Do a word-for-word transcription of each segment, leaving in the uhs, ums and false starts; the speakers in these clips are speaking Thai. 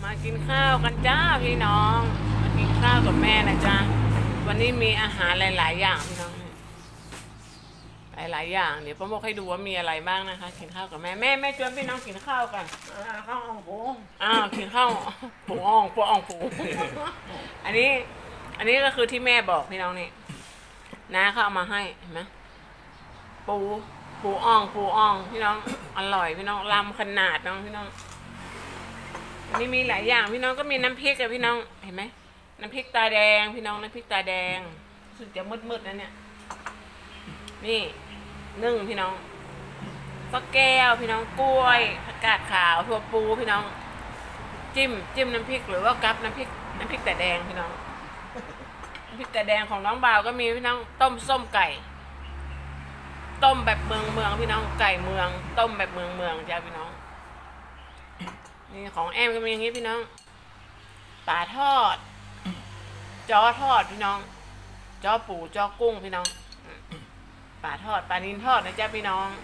มากินข้าวกันจ้าพี่น้องมากินข้าวกับแม่นะจ๊ะวันนี้มีอาหารหลายๆอย่างพี่น้องหลายๆอย่างเดี๋ยวป้าโมกให้ดูว่ามีอะไรบ้างนะคะกินข้าวกับแม่แม่แม่ชวนพี่น้องกินข้าวกันข้าวอ่องปูอ้าวกินข้าวปูอ่องปูอ่องปูอันนี้อันนี้ก็คือที่แม่บอกพี่น้องนี่น้าเขาเอามาให้เห็นไหมปูปูอ่องปูอ่องพี่น้องอร่อยพี่น้องลำขนาดน้องพี่น้องอันนี้มีหลายอย่างพี่น้องก็มีน้ำพริกกับพี่น้องเห็นไหมน้ำพริกตาแดงพี่น้องน้ำพริกตาแดงสุดจะมืดๆนะเนี่ยนี่นึ่งพี่น้องฟักแก้วพี่น้องกล้วยผักกาดขาวถั่วปูพี่น้องจิ้มจิ้มน้ำพริกหรือว่ากับน้ำพริกน้ำพริกแต่แดงพี่น้องน้ำพริกแต่แดงของน้องบ่าวก็มีพี่น้องต้มส้มไก่ต้มแบบเมืองเมืองพี่น้องไก่เมืองต้มแบบเมืองเมืองจ้าพี่น้องนี่ของแอมก็มีอย่างนี้พี่น้องปลาทอดจ้อทอดพี่น้องจ้อปูจ้อกุ้งพี่น้องปลาทอดปลานิลทอดนะจ๊ะพี่น้อง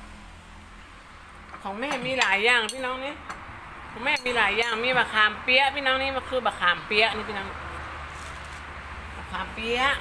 ของแม่มีหลายอย่างพี่น้องนี่ของแม่มีหลายอย่างมีบะขามเปี๊ยะพี่น้องนี่มันคือบะขามเปี๊ยะนี่พี่น้องบะขามเปี๊ยะ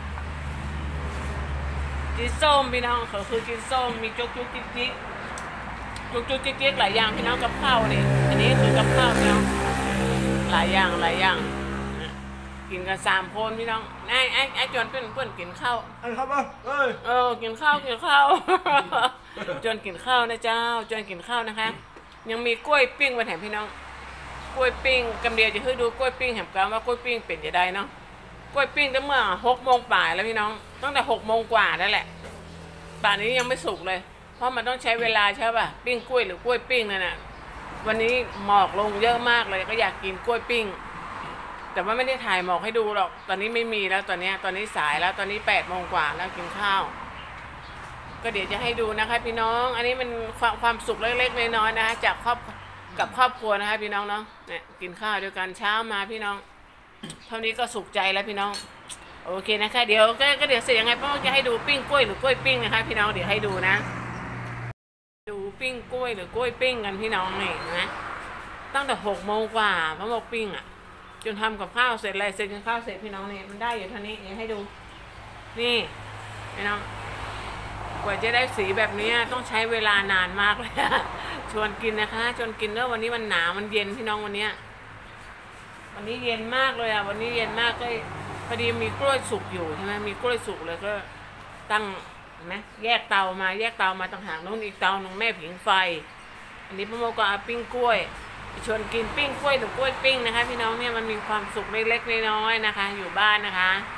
กินส้มพี่น้องเขาคือกินส้มมีจุกจุกจิ๊กจิ๊กจุกจุกจิ๊กจิ๊กหลายอย่างพี่น้องกับข้าวนี่อันนี้คือกับข้าวพี่น้องหลายอย่างหลายอย่างกินกันสามคนพี่น้องไอ้ไอ้ไอ้จนเพื่อนเพื่อนกินข้าวอันครับว่าเอ้ยเออกินข้าวกินข้าวจนกินข้าวนะเจ้าจนกินข้าวนะคะยังมีกล้วยปิ้งมาแถมพี่น้องกล้วยปิ้งกำเดียวจะให้ดูกล้วยปิ้งแถมกันว่ากล้วยปิ้งเป็นจะได้เนาะกล้วยปิ้งตั้งเมื่อหกโมงป่ายแล้วพี่น้องตั้งแต่หกโมงกว่านั่นแหละป่านนี้ยังไม่สุกเลยเพราะมันต้องใช้เวลาใช่ป่ะปิ้งกล้วยหรือกล้วยปิ้งนั่นน่ะวันนี้หมอกลงเยอะมากเลยก็อยากกินกล้วยปิ้งแต่ว่าไม่ได้ถ่ายหมอกให้ดูหรอกตอนนี้ไม่มีแล้วตอนนี้ตอนนี้สายแล้วตอนนี้แปดโมงกว่าแล้วกินข้าวก็เดี๋ยวจะให้ดูนะคะพี่น้องอันนี้มันความความสุขเล็กๆน้อยๆนะคะจากครอบกับครอบครัวนะคะพี่น้องเนาะเนี่ยกินข้าวด้วยกันเช้ามาพี่น้องเท่านี้ก็สุขใจแล้วพี่น้องโอเคนะคะเดี๋ยวก็เดี๋ยวเสร็จยังไงป้าจะให้ดูปิ้งกล้วยหรือกล้วยปิ้งนะคะพี่น้องเดี๋ยวให้ดูนะดูปิ้งกล้วยหรือกล้วยปิ้งกันพี่น้องนี่นะตั้งแต่หกโมงกว่าป้าบอกปิ้งอ่ะจนทำกับข้าวเสร็จอะไรเสร็จกินข้าวเสร็จพี่น้องนี่มันได้อยู่เท่านี้เดี๋ยวให้ดูนี่พี่น้องกว่าจะได้สีแบบนี้ต้องใช้เวลานานมากเลยชวนกินนะคะชวนกินเนอะวันนี้มันหนาวมันเย็นพี่น้องวันนี้วันนี้เย็นมากเลยอ่ะวันนี้เย็นมากก็พอดีมีกล้วยสุกอยู่ใช่ไหมมีกล้วยสุกเลยก็ตั้งเห็นไหมแยกเตามาแยกเตามาต่างหากนู้นอีกเตาหนึ่งแม่ผิงไฟอันนี้พ่อโมก็เอาปิ้งกล้วยชวนกินปิ้งกล้วยหรือกล้วยปิ้งนะคะพี่น้องเนี่ยมันมีความสุขเล็กๆน้อยๆนะคะอยู่บ้านนะคะ